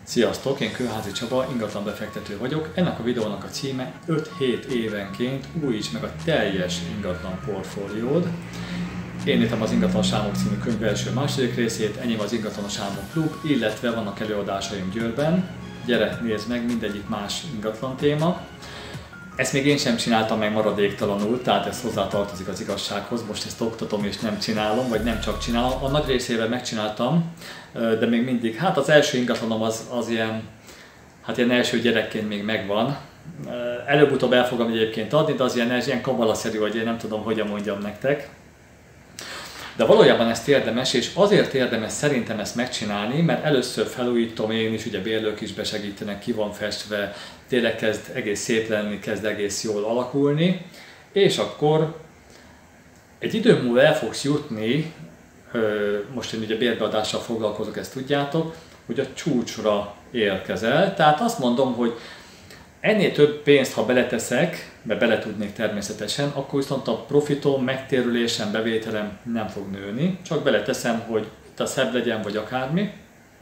Sziasztok, én Kőházi Csaba, ingatlanbefektető vagyok. Ennek a videónak a címe 5-7 évenként újíts meg a teljes ingatlan portfóliód. Én írtam az Ingatlan Sámok című könyv első-második részét, enyém az Ingatlan Sámok Klub, illetve vannak előadásaim Győrben. Gyere, nézd meg, mindegyik más ingatlan téma. Ezt még én sem csináltam meg maradéktalanul, tehát ez hozzátartozik az igazsághoz. Most ezt oktatom és nem csinálom, vagy nem csak csinálom. A nagy részével megcsináltam, de még mindig, hát az első ingatlanom az ilyen, hát ilyen első gyerekként még megvan. Előbb-utóbb el fogom egyébként adni, de az ilyen kabalaszerű, vagy én nem tudom, hogyan mondjam nektek. De valójában ezt érdemes, és azért érdemes szerintem ezt megcsinálni, mert először felújítom én is, ugye bérlők is besegítenek, ki van festve, tényleg kezd egész szép lenni, kezd egész jól alakulni, és akkor egy idő múlva el fogsz jutni, most én ugye bérbeadással foglalkozok, ezt tudjátok, hogy a csúcsra érkezel. Tehát azt mondom, hogy ennél több pénzt, ha beleteszek, mert bele tudnék természetesen, akkor viszont a profitom, megtérülésem, bevételem nem fog nőni, csak beleteszem, hogy itt a szebb legyen, vagy akármi.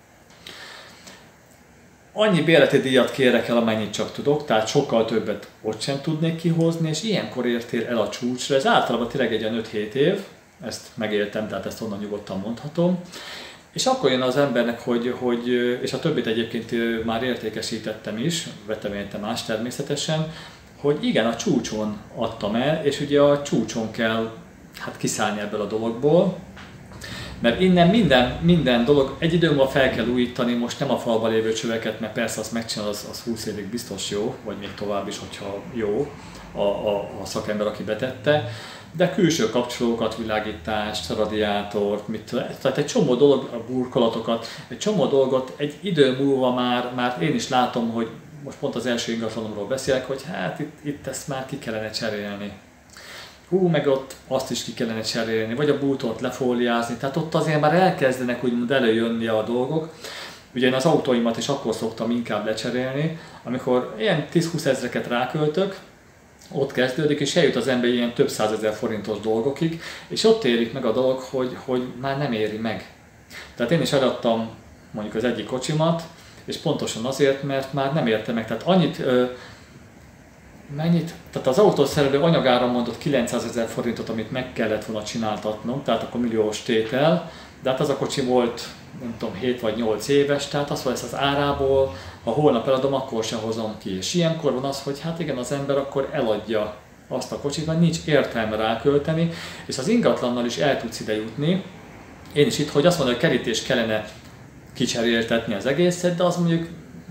Annyi bérleti díjat kérek el, amennyit csak tudok, tehát sokkal többet ott sem tudnék kihozni, és ilyenkor értél el a csúcsra. Ez általában tényleg egy ilyen 5-7 év, ezt megéltem, tehát ezt onnan nyugodtan mondhatom. És akkor jön az embernek, és a többit egyébként már értékesítettem is, vettem érte más természetesen, hogy igen, a csúcson adtam el, és ugye a csúcson kell kiszállni ebből a dologból, mert innen minden dolog egy idő múlva fel kell újítani, most nem a falban lévő csöveket, mert persze azt megcsinál, az 20 évig biztos jó, vagy még tovább is, hogyha jó a szakember, aki betette, de külső kapcsolókat, világítást, radiátort, tehát egy csomó dolog, a burkolatokat, egy csomó dolgot egy idő múlva már én is látom, hogy most pont az első ingatlanomról beszélek, hogy hát itt ezt már ki kellene cserélni. Meg ott azt is ki kellene cserélni, vagy a bútort lefóliázni, tehát ott azért már elkezdenek úgymond előjönni a dolgok. Ugye én az autóimat is akkor szoktam inkább lecserélni, amikor ilyen 10-20 ezreket ráköltök, ott kezdődik, és eljut az ember ilyen több százezer forintos dolgokig, és ott érik meg a dolog, hogy már nem éri meg. Tehát én is eladtam mondjuk az egyik kocsimat, és pontosan azért, mert már nem érte meg. Tehát tehát az autószerelő anyagára mondott 900 000 forintot, amit meg kellett volna csináltatnom, tehát akkor milliós tétel, de hát az a kocsi volt, nem tudom, 7 vagy 8 éves, tehát az lesz az árából, ha holnap eladom, akkor sem hozom ki. És ilyenkor van az, hogy hát igen, az ember akkor eladja azt a kocsit, mert nincs értelme rákölteni, és az ingatlannal is el tudsz ide jutni. Én is itt, hogy azt mondom, hogy kerítés kellene kicseréltetni az egészet, de az mondjuk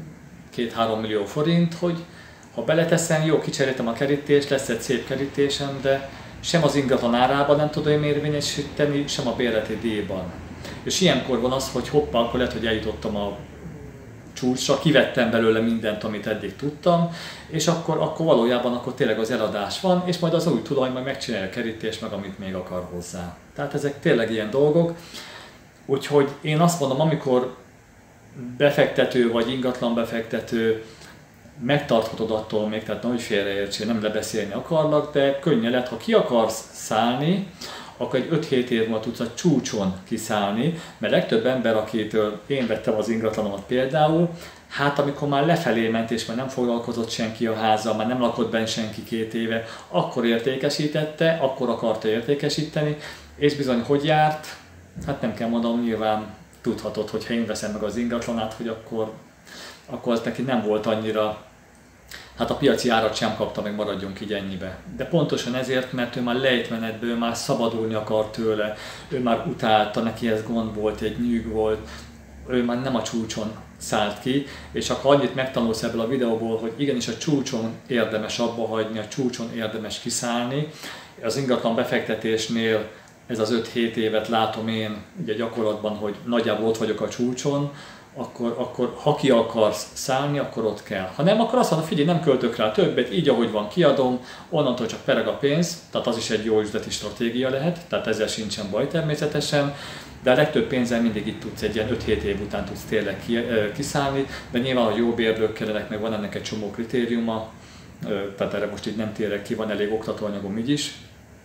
2-3 millió forint, hogy ha beleteszem, jó, kicseréltem a kerítést, lesz egy szép kerítésem, de sem az ingatlan árában nem tudom érvényesíteni, sem a bérleti díjban. És ilyenkor van az, hogy hoppá, akkor lehet, hogy eljutottam a csúcsra, kivettem belőle mindent, amit eddig tudtam, és akkor valójában akkor tényleg az eladás van, és majd az új tulaj majd megcsinálja a kerítést, meg amit még akar hozzá. Tehát ezek tényleg ilyen dolgok. Úgyhogy én azt mondom, amikor befektető vagy ingatlan befektető, megtarthatod attól még, tehát nagy félreértsél, nem lebeszélni akarlak, de könnyen lehet, ha ki akarsz szállni, akkor egy 5-7 év múlva tudsz a csúcson kiszállni, mert legtöbb ember, akitől én vettem az ingatlanomat például, hát amikor már lefelé ment és már nem foglalkozott senki a házzal, már nem lakott benne senki 2 éve, akkor értékesítette, akkor akarta értékesíteni, és bizony hogy járt, hát nem kell mondanom, nyilván tudhatod, hogy ha én veszem meg az ingatlanát, hogy akkor az neki nem volt annyira, hát a piaci árat sem kapta, meg maradjunk így ennyibe. De pontosan ezért, mert ő már lejtmenetből, ő már szabadulni akart tőle, ő már utálta, neki ez gond volt, egy nyűg volt, ő már nem a csúcson szállt ki, és akkor annyit megtanulsz ebből a videóból, hogy igenis a csúcson érdemes abba hagyni, a csúcson érdemes kiszállni. Az ingatlan befektetésnél ez az 5-7 évet látom én ugye gyakorlatban, hogy nagyjából ott vagyok a csúcson, akkor ha ki akarsz szállni, akkor ott kell. Ha nem, akkor azt mondod, figyelj, nem költök rá többet, így ahogy van kiadom, onnantól csak pereg a pénz, tehát az is egy jó üzleti stratégia lehet, tehát ezzel sincsen baj természetesen, de a legtöbb pénzzel mindig itt tudsz egy ilyen 5-7 év után tudsz tényleg kiszállni, de nyilván a jó bérlők kellenek, meg van ennek egy csomó kritériuma, tehát erre most így nem térek ki, van elég oktatóanyagom így is,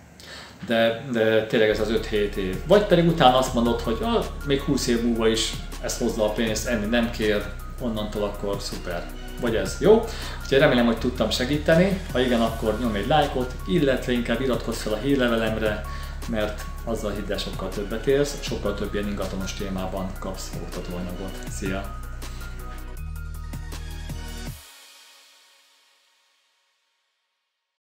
de tényleg ez az 5-7 év. Vagy pedig utána azt mondod, hogy még 20 év múlva is ezt hozza a pénzt, enni nem kér, onnantól akkor szuper. Vagy ez jó? Úgyhogy remélem, hogy tudtam segíteni. Ha igen, akkor nyomj egy lájkot, illetve inkább iratkozz fel a hírlevelemre, mert azzal hidd el, sokkal többet érsz, sokkal több ilyen ingatonos témában kapsz oktatóanyagot. Szia!